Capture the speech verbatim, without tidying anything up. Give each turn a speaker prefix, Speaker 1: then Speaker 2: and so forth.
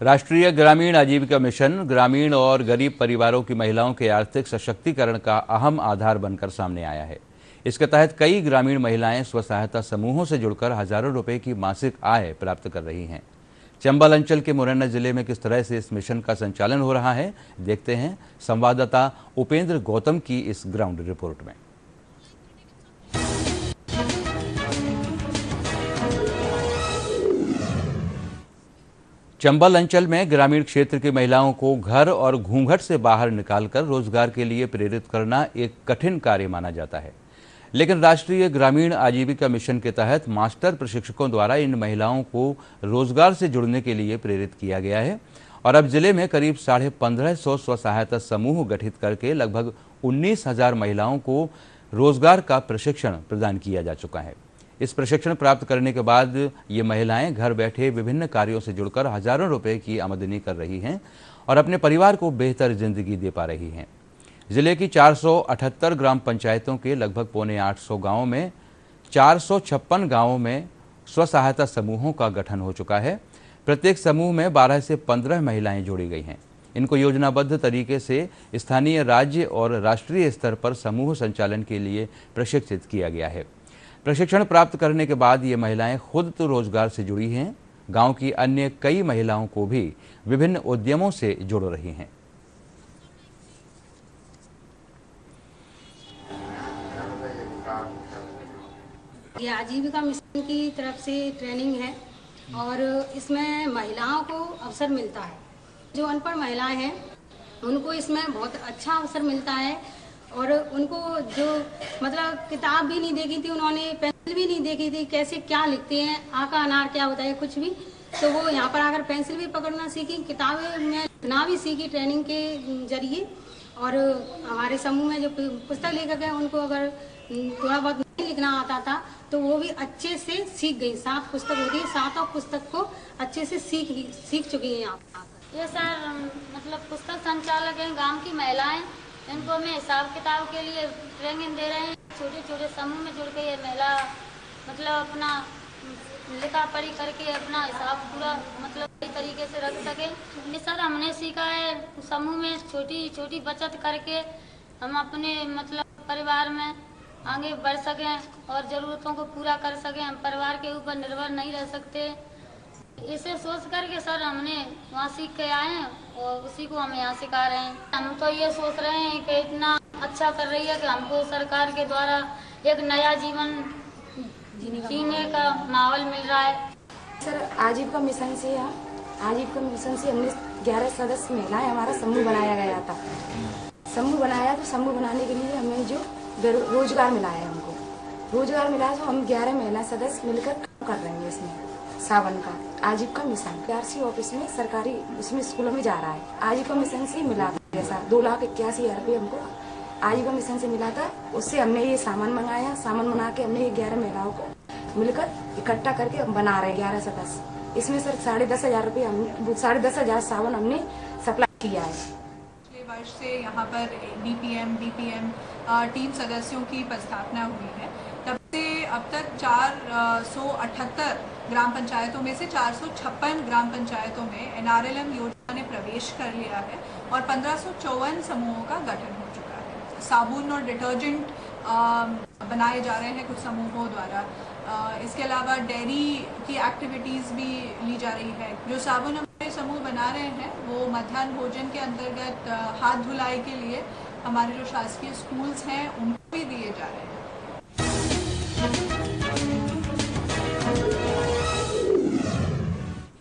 Speaker 1: राष्ट्रीय ग्रामीण आजीविका मिशन ग्रामीण और गरीब परिवारों की महिलाओं के आर्थिक सशक्तिकरण का अहम आधार बनकर सामने आया है। इसके तहत कई ग्रामीण महिलाएं स्व सहायता समूहों से जुड़कर हजारों रुपए की मासिक आय प्राप्त कर रही हैं। चंबल अंचल के मुरैना जिले में किस तरह से इस मिशन का संचालन हो रहा है, देखते हैं संवाददाता उपेंद्र गौतम की इस ग्राउंड रिपोर्ट में। चंबल अंचल में ग्रामीण क्षेत्र की महिलाओं को घर और घूंघट से बाहर निकालकर रोजगार के लिए प्रेरित करना एक कठिन कार्य माना जाता है, लेकिन राष्ट्रीय ग्रामीण आजीविका मिशन के तहत मास्टर प्रशिक्षकों द्वारा इन महिलाओं को रोजगार से जुड़ने के लिए प्रेरित किया गया है और अब जिले में करीब साढ़े पंद्रह सौ स्व सहायता समूह गठित करके लगभग उन्नीस हजार महिलाओं को रोजगार का प्रशिक्षण प्रदान किया जा चुका है। इस प्रशिक्षण प्राप्त करने के बाद ये महिलाएं घर बैठे विभिन्न कार्यों से जुड़कर हजारों रुपए की आमदनी कर रही हैं और अपने परिवार को बेहतर जिंदगी दे पा रही हैं। जिले की चार सौ अठहत्तर ग्राम पंचायतों के लगभग पौने आठ सौ गाँवों में चार सौ छप्पन गाँवों में स्व सहायता समूहों का गठन हो चुका है। प्रत्येक समूह में बारह से पंद्रह महिलाएं जोड़ी गई हैं। इनको योजनाबद्ध तरीके से स्थानीय, राज्य और राष्ट्रीय स्तर पर समूह संचालन के लिए प्रशिक्षित किया गया है। प्रशिक्षण प्राप्त करने के बाद ये महिलाएं खुद तो रोजगार से जुड़ी हैं, गांव की अन्य कई महिलाओं को भी विभिन्न उद्यमों से जोड़ रही हैं।
Speaker 2: ये आजीविका मिशन की तरफ से ट्रेनिंग है और इसमें महिलाओं को अवसर मिलता है। जो अनपढ़ महिलाएं हैं उनको इसमें बहुत अच्छा अवसर मिलता है और उनको जो मतलब किताब भी नहीं देखी थी, उन्होंने पेंसिल भी नहीं देखी थी, कैसे क्या लिखते हैं, आ का अनार क्या होता है, कुछ भी, तो वो यहाँ पर आकर पेंसिल भी पकड़ना सीखी, किताबें में लिखना भी सीखी ट्रेनिंग के जरिए। और हमारे समूह में जो पुस्तक लेखक है उनको अगर थोड़ा बहुत नहीं लिखना आता था तो वो भी अच्छे से सीख गई। सात पुस्तक होती है, सातों पुस्तक को अच्छे से सीख सीख चुकी है यहाँ पर।
Speaker 3: ये सर मतलब पुस्तक संचालक हैं, गाँव की महिलाएं, इनको हमें हिसाब किताब के लिए ट्रेनिंग दे रहे हैं। छोटे छोटे समूह में जुड़ के ये महिला मतलब अपना लिखा पढ़ी करके अपना हिसाब पूरा मतलब सही तरीके से रख सके। ये सर हमने सीखा है समूह में छोटी छोटी बचत करके हम अपने मतलब परिवार में आगे बढ़ सकें और ज़रूरतों को पूरा कर सकें। हम परिवार के ऊपर निर्भर नहीं रह सकते। इसे सोच करके सर हमने वहाँ सीख के आए हैं और उसी को हम यहाँ सिखा रहे हैं। हम तो ये सोच रहे हैं कि इतना अच्छा कर रही है कि हमको सरकार के द्वारा एक नया जीवन जीने का माहौल मिल रहा है।
Speaker 4: सर आजीविका मिशन से आजीविका मिशन से हमने ग्यारह सदस्य महिलाएं हमारा समूह बनाया गया था। समूह बनाया तो समूह बनाने के लिए हमें जो रोजगार मिला है, हमको रोजगार मिला तो हम ग्यारह महिला सदस्य मिलकर काम कर रहे हैं। इसमें सावन का आजीविका मिशन आरसी ऑफिस में सरकारी उसमें स्कूलों में जा रहा है। आजीविका मिशन से मिला था दो लाख इक्यासी हजार रुपये हमको आजीविका मिशन से मिला था। उससे हमने ये सामान मंगाया, सामान बना के हमने ये ग्यारह महिलाओं को मिलकर इकट्ठा करके हम बना रहे हैं ग्यारह सदस्य। इसमें सर साढ़े दस हजार रुपये हम साढ़े दस हजार सावन हमने सप्लाई किया है।
Speaker 5: पिछले वर्ष से यहाँ पर डीपीएम बीपीएम टीम सदस्यों की स्थापना हुई है। तब से अब तक चार सौ अठहत्तर ग्राम पंचायतों में से चार सौ छप्पन ग्राम पंचायतों में एनआरएलएम योजना ने प्रवेश कर लिया है और पंद्रह सौ चौवन समूहों का गठन हो चुका है। साबुन और डिटर्जेंट बनाए जा रहे हैं कुछ समूहों द्वारा। इसके अलावा डेयरी की एक्टिविटीज़ भी ली जा रही है। जो साबुन हमारे समूह बना रहे हैं वो मध्याह्न भोजन के अंतर्गत हाथ धुलाई के लिए हमारे जो शासकीय स्कूल्स हैं उनको भी दिए जा रहे हैं।